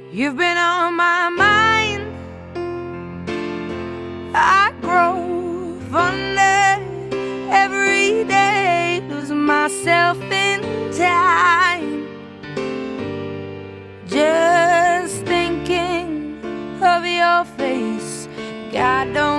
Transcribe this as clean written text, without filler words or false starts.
You've been on my mind. I grow fonder every day, lose myself in time, just thinking of your face. God, don't